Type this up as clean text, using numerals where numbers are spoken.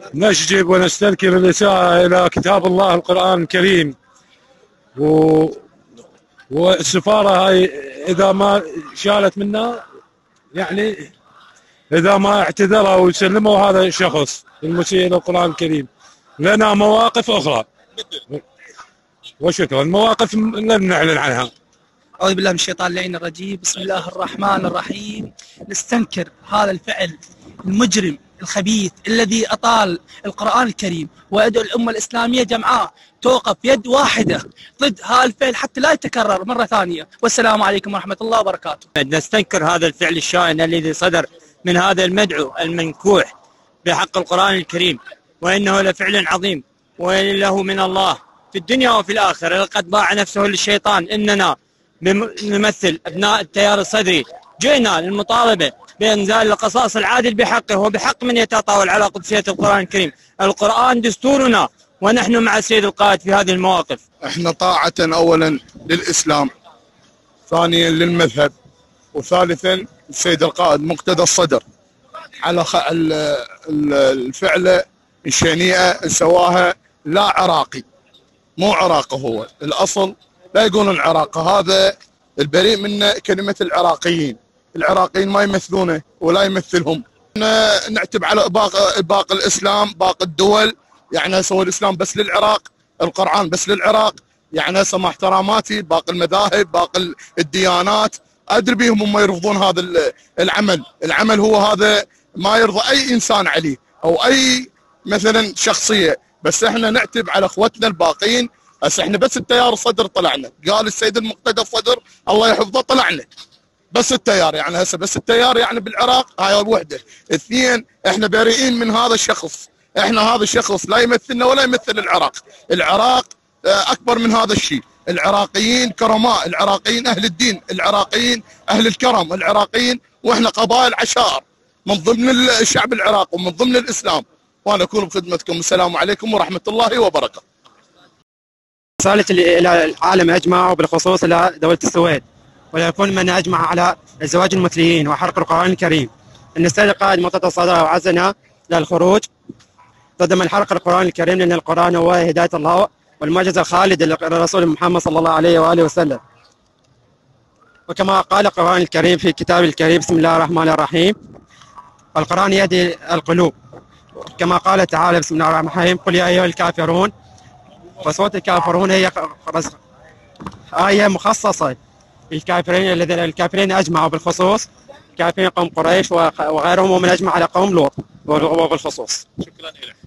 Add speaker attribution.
Speaker 1: نشجب ونستذكر الإساءة إلى كتاب الله القرآن الكريم. و... والسفارة هاي إذا ما شالت منا، يعني إذا ما اعتذروا ويسلموا هذا الشخص المسيء للقرآن الكريم، لنا مواقف أخرى. وشكرا. المواقف لن نعلن عنها.
Speaker 2: أعوذ بالله من الشيطان اللعين الرجيم. بسم الله الرحمن الرحيم. نستنكر هذا الفعل المجرم الخبيث الذي أطال القرآن الكريم، وأدعو الأمة الإسلامية جمعاء توقف يد واحدة ضد هذا الفعل حتى لا يتكرر مرة ثانية. والسلام عليكم ورحمة الله وبركاته.
Speaker 3: نستنكر هذا الفعل الشائن الذي صدر من هذا المدعو المنكوح بحق القرآن الكريم، وإنه لفعل عظيم وله من الله في الدنيا وفي الآخرة. لقد باع نفسه للشيطان. إننا نمثل أبناء التيار الصدري جئنا للمطالبة بإنزال القصاص العادل بحقه وبحق من يتطاول على قدسية القرآن الكريم. القرآن دستورنا ونحن مع السيد القائد في هذه المواقف.
Speaker 4: احنا طاعة أولا للإسلام، ثانيا للمذهب، وثالثا السيد القائد مقتدى الصدر على الفعلة الشنيئة سواها لا عراقي، مو عراقي هو الأصل، لا يقولون عراقي، هذا البريء من كلمة العراقيين. العراقيين ما يمثلونه ولا يمثلهم. نعتب على باقي الإسلام، باقي الدول، يعني هسه الإسلام بس للعراق، القرآن بس للعراق، يعني هسه مع احتراماتي باقي المذاهب باقي الديانات أدري بيهم هم يرفضون هذا العمل هو هذا ما يرضى أي إنسان عليه أو أي مثلا شخصية، بس احنا نعتب على اخوتنا الباقيين. هسه احنا بس التيار الصدر طلعنا، قال السيد المقتدى الصدر الله يحفظه طلعنا بس التيار، يعني هسه بس التيار يعني بالعراق هاي وحده. اثنين، احنا بريئين من هذا الشخص، احنا هذا الشخص لا يمثلنا ولا يمثل العراق اكبر من هذا الشيء. العراقيين كرماء، العراقيين اهل الدين، العراقيين اهل الكرم، العراقيين واحنا قبائل عشائر من ضمن الشعب العراقي ومن ضمن الاسلام، وانا اكون بخدمتكم. السلام عليكم ورحمه الله وبركاته.
Speaker 5: رسالة إلى العالم أجمع وبالخصوص إلى دولة السويد، وليكون من أجمع على الزواج المثليين وحرق القرآن الكريم. أن السيد القائد مقتدى الصدر وعزنا للخروج ضد من حرق القرآن الكريم، لأن القرآن هو هداية الله والمعجزة الخالدة للرسول محمد صلى الله عليه وآله وسلم. وكما قال القرآن الكريم في كتاب الكريم بسم الله الرحمن الرحيم: القرآن يهدي القلوب. كما قال تعالى بسم الله الرحمن الرحيم: قل يا أيها الكافرون. وصوت الكافرون هي آية مخصصة للكافرين، الكافرين أجمعوا بالخصوص، كافرين قوم قريش وغيرهم، ومن أجمع على قوم لوط وبالخصوص.
Speaker 6: شكرا لك.